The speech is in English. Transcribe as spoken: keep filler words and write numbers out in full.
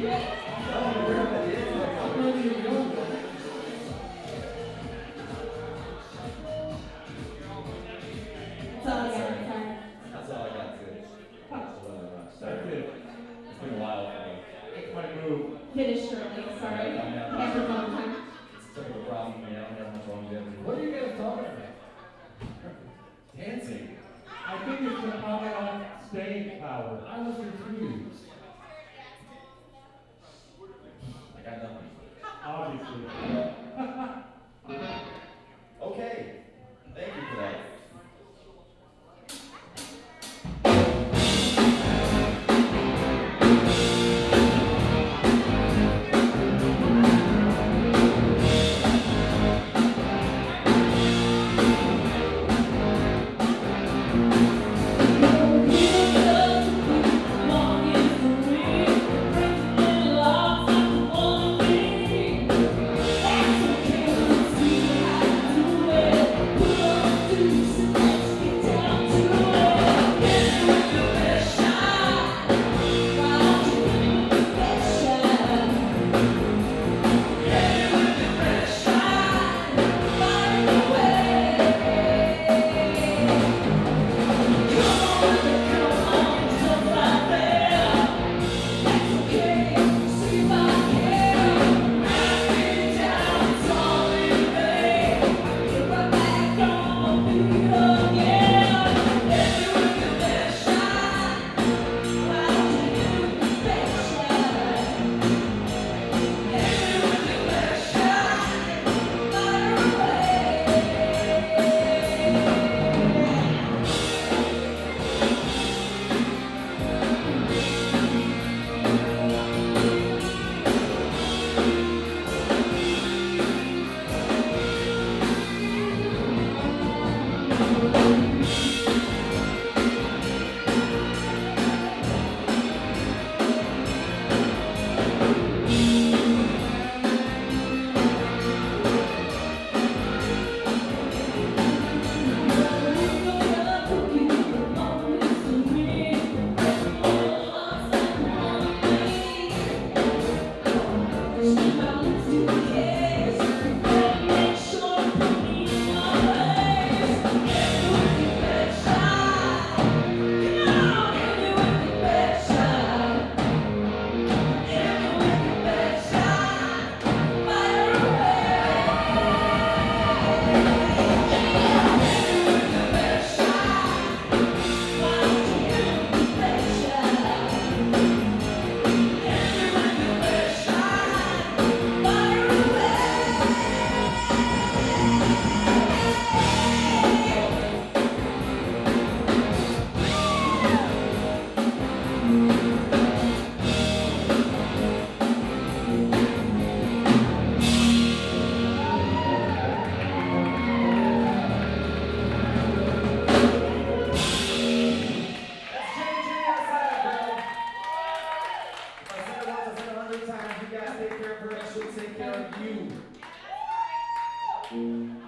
Finish shortly, sorry. Microphone time. Took a problem, you know, never much longevity. What are you guys talking about? Dancing. I think it's an automatic staying power. I was confused. I got nothing. Obviously. Okay. Thank you for that. Take care of her, she'll take care of you.